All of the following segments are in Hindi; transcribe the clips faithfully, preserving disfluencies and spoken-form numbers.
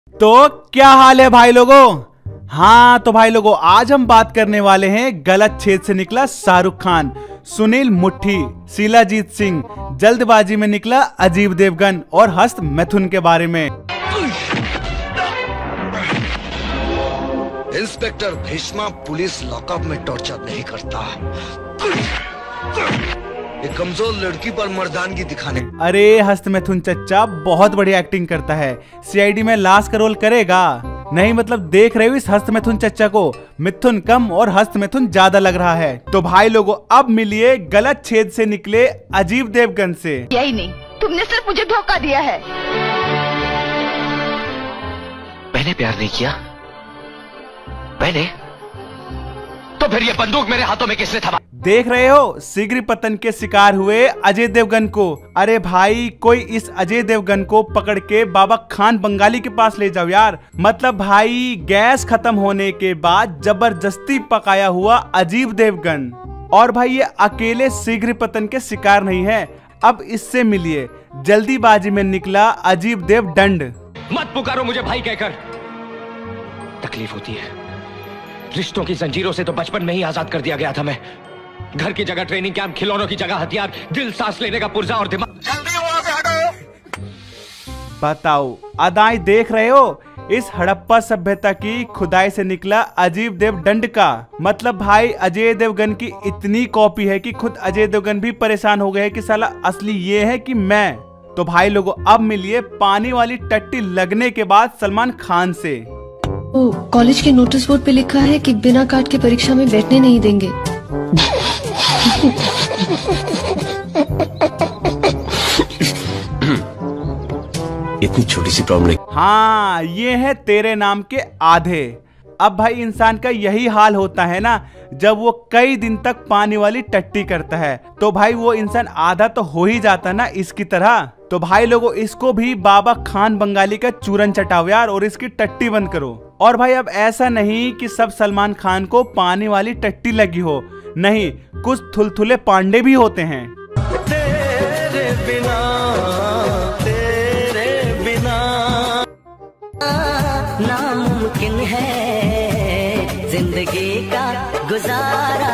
तो क्या हाल है भाई लोगों। हाँ तो भाई लोगों, आज हम बात करने वाले हैं गलत छेद से निकला शाहरुख खान, सुनील मुट्ठी, शीलाजीत सिंह, जल्दबाजी में निकला अजय देवगन और हस्त मैथुन के बारे में। इंस्पेक्टर भीष्मा पुलिस लॉकअप में टॉर्चर नहीं करता, एक कमजोर लड़की पर मर्दानगी दिखाने। अरे हस्त मैथुन चच्चा बहुत बढ़िया एक्टिंग करता है, सीआईडी में लाश का रोल करेगा। नहीं मतलब देख रहे हो इस हस्त मैथुन चच्चा को, मिथुन कम और हस्त मैथुन ज्यादा लग रहा है। तो भाई लोगों अब मिलिए गलत छेद से निकले अजय देवगन से। यही नहीं, तुमने सिर्फ मुझे धोखा दिया है। मैंने प्यार नहीं किया, मैंने तो फिर ये बंदूक मेरे हाथों में किसने थमा? देख रहे हो शीघ्र पतन के शिकार हुए अजय देवगन को। अरे भाई कोई इस अजय देवगन को पकड़ के बाबा खान बंगाली के पास ले जाओ यार। मतलब भाई गैस खत्म होने के बाद जबरदस्ती पकाया हुआ अजय देवगन। और भाई ये अकेले शीघ्र पतन के शिकार नहीं है, अब इससे मिलिए जल्दीबाजी में निकला अजय देव दंड। मत पुकारो मुझे भाई कहकर, तकलीफ होती है। रिश्तों की जंजीरों से तो बचपन में ही आजाद कर दिया गया था मैं। घर की जगह ट्रेनिंग कैंप, खिलौनों की जगह हथियार, दिल सांस लेने का पुर्जा और दिमाग। जल्दी वहां से हटो। बताओ अदाएं देख रहे हो, इस हड़प्पा सभ्यता की खुदाई से निकला अजय देव दंड का। मतलब भाई अजय देवगन की इतनी कॉपी है कि खुद अजय देवगन भी परेशान हो गए कि साला असली ये है कि मैं। तो भाई लोगों अब मिलिए पानी वाली टट्टी लगने के बाद सलमान खान से। ओ, कॉलेज के नोटिस बोर्ड पे लिखा है कि बिना कार्ड के परीक्षा में बैठने नहीं देंगे। इतनी छोटी सी प्रॉब्लम। हाँ ये है तेरे नाम के आधे। अब भाई इंसान का यही हाल होता है ना, जब वो कई दिन तक पानी वाली टट्टी करता है तो भाई वो इंसान आधा तो हो ही जाता ना इसकी तरह। तो भाई लोगों इसको भी बाबा खान बंगाली का चूरन चटाओ यार और इसकी टट्टी बंद करो। और भाई अब ऐसा नहीं कि सब सलमान खान को पानी वाली टट्टी लगी हो, नहीं कुछ थुलथुले पांडे भी होते हैं। तेरे बिना तेरे बिना नामुमकिन है जिंदगी का गुजारा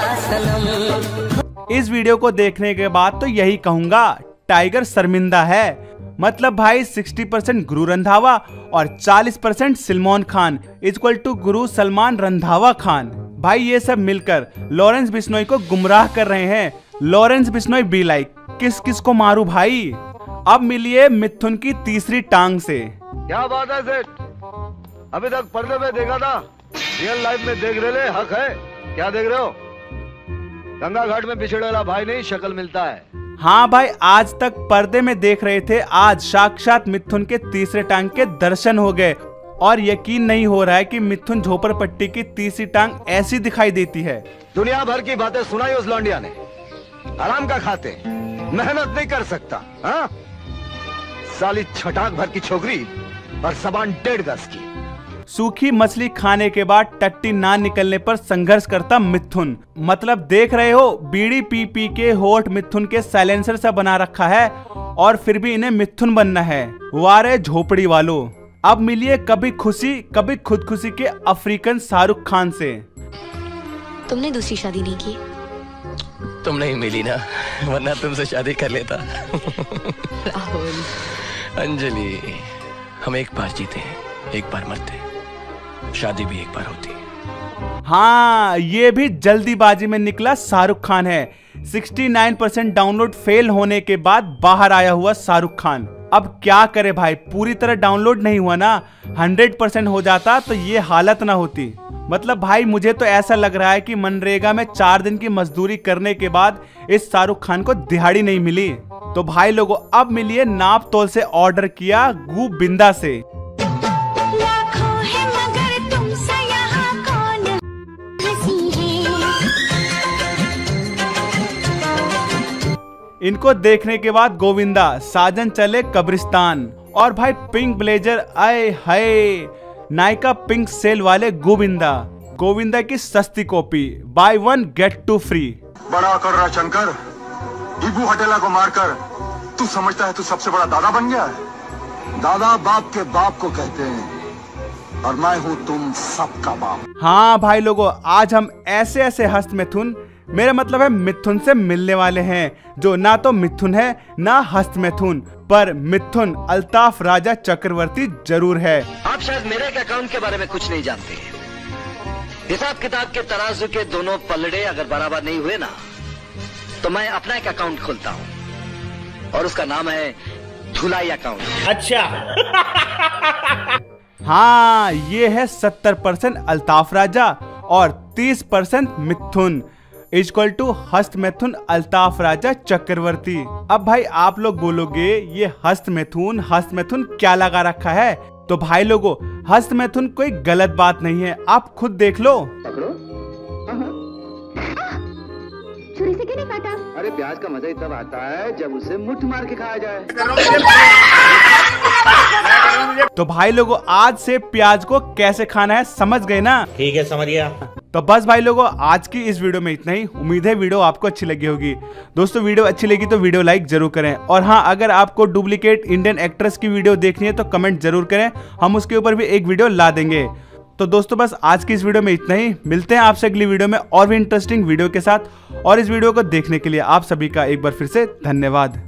सनम। इस वीडियो को देखने के बाद तो यही कहूंगा टाइगर शर्मिंदा है। मतलब भाई साठ परसेंट गुरु रंधावा और चालीस percent Salman Khan equal to Guru Salman Randhawa Khan. भाई ये सब मिलकर लॉरेंस बिश्नोई को गुमराह कर रहे हैं। लॉरेंस बिश्नोई बी लाइक किस किस को मारू भाई। अब मिलिए मिथुन की तीसरी टांग से। क्या बात है सेठ, अभी तक पर्दे में देखा था, रियल लाइफ में देख रहे हक है। क्या देख रहे हो? गंगा घाट में बिछड़ेला भाई नहीं शक्ल मिलता है। हाँ भाई आज तक पर्दे में देख रहे थे, आज साक्षात मिथुन के तीसरे टांग के दर्शन हो गए। और यकीन नहीं हो रहा है कि मिथुन झोपड़पट्टी की तीसरी टांग ऐसी दिखाई देती है। दुनिया भर की बातें सुनाई उस लौंडिया ने, आराम का खाते, मेहनत नहीं कर सकता। हाँ साली छटाक भर की छोकरी और सबान डेढ़ गज की। सूखी मछली खाने के बाद टट्टी ना निकलने पर संघर्ष करता मिथुन। मतलब देख रहे हो बीड़ी पी पी के होठ मिथुन के साइलेंसर सा बना रखा है और फिर भी इन्हें मिथुन बनना है। वारे झोपड़ी वालों अब मिलिए कभी खुशी कभी खुदकुशी के अफ्रीकन शाहरुख खान से। तुमने दूसरी शादी नहीं की? तुम नहीं मिली ना, वरना तुमसे शादी कर लेता। राहुल। अंजलि हम एक बार जीते हैं, एक बार मरते, शादी भी एक बार होती। हाँ ये भी जल्दीबाजी में निकला शाहरुख खान है। उनहत्तर परसेंट डाउनलोड फेल होने के बाद बाहर आया हुआ शाहरुख खान। अब क्या करे भाई, पूरी तरह डाउनलोड नहीं हुआ ना, सौ परसेंट हो जाता तो ये हालत ना होती। मतलब भाई मुझे तो ऐसा लग रहा है कि मनरेगा में चार दिन की मजदूरी करने के बाद इस शाहरुख खान को दिहाड़ी नहीं मिली। तो भाई लोगों अब मिलिए नाप तोल से ऑर्डर किया गोविंदा से। इनको देखने के बाद गोविंदा साजन चले कब्रिस्तान। और भाई पिंक ब्लेजर आए हाय, नायका पिंक सेल वाले गोविंदा। गोविंदा की सस्ती copy, buy one get two free. बड़ा कर रहा शंकर, इबू हटेला को मारकर तू समझता है तू सबसे बड़ा दादा बन गया है? दादा बाप के बाप को कहते हैं, और मैं हूं तुम सबका बाप। हाँ भाई लोगों, आज हम ऐसे ऐसे हस्त मिथुन, मेरा मतलब है मिथुन से मिलने वाले हैं जो ना तो मिथुन है ना हस्त मिथुन, पर मिथुन अल्ताफ राजा चक्रवर्ती जरूर है। आप शायद मेरे एक अकाउंट के बारे में कुछ नहीं जानते। हिसाब किताब के तराजू के दोनों पलड़े अगर बराबर नहीं हुए ना, तो मैं अपना एक अकाउंट खोलता हूं और उसका नाम है धुलाई अकाउंट। अच्छा। हाँ, ये है सत्तर परसेंट अल्ताफ राजा और तीस परसेंट मिथुन इक्वल टू हस्त मिथुन अल्ताफ राजा चक्रवर्ती। अब भाई आप लोग बोलोगे ये हस्त मिथुन हस्त मिथुन क्या लगा रखा है, तो भाई लोगों हस्त मिथुन कोई गलत बात नहीं है, आप खुद देख लो। पकड़ो। छुरी से क्यों नहीं काटा? अरे प्याज का मजा ही तब आता है जब उसे मुट्ठ मार के खाया जाए। तो भाई लोगों आज से प्याज को कैसे खाना है समझ गए ना? ठीक है, समझ गया। तो बस भाई लोगों आज की इस वीडियो में इतना ही। उम्मीद है वीडियो आपको अच्छी लगी होगी। दोस्तों वीडियो अच्छी लगी तो वीडियो लाइक जरूर करें, और हाँ अगर आपको डुप्लीकेट इंडियन एक्ट्रेस की वीडियो देखनी है तो कमेंट जरूर करें, हम उसके ऊपर भी एक वीडियो ला देंगे। तो दोस्तों बस आज की इस वीडियो में इतना ही। मिलते हैं आपसे अगली वीडियो में और भी इंटरेस्टिंग वीडियो के साथ, और इस वीडियो को देखने के लिए आप सभी का एक बार फिर से धन्यवाद।